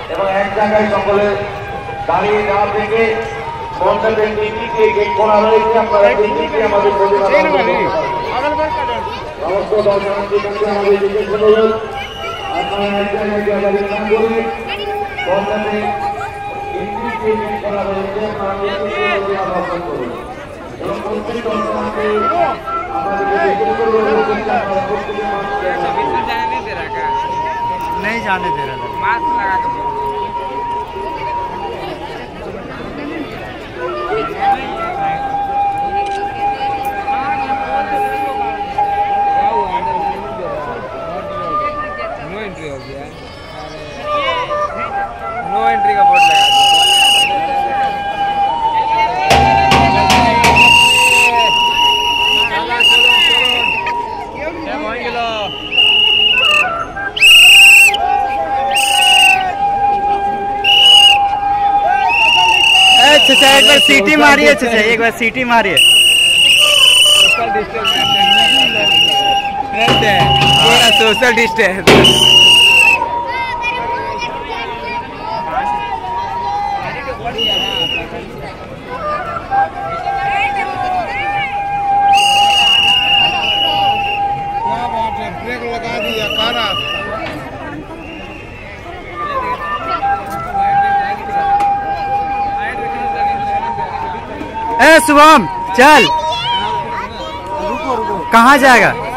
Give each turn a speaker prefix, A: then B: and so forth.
A: এবং এক জায়গায় সকলে দাঁড়িয়ে না থেকে মণ্ডপের নীতিকে গেট করা রয়েছে। আপনারা নীতিকে আমাদের সমস্ত দর্শনার্থীকে আমাদের জিজ্ঞেস করুন, আপনারা এক জায়গায় দাঁড়িয়ে না করে মণ্ডপে নীতিকে গেট করা রয়েছে, আপনারা নীতিকে অবলম্বন করুন এবং প্রত্যেক দর্শনার্থী আমাদেরকে জিজ্ঞেস করুন আপনারা প্রত্যেকে
B: नहीं जाने दे रहा मास्क लगा के नो एंट्री हो गया, नो एंट्री का बोर्ड लगा चाचा एक बार सीटी मारिए, चाचा एक बार सीटी मारिए। सोशल डिस्टेंस पूरा सोशल डिस्टेंस। क्या बात है, ब्रेक लगा दिया कार रास्ता। ए शुभम चल, रुको रुको, कहाँ जाएगा?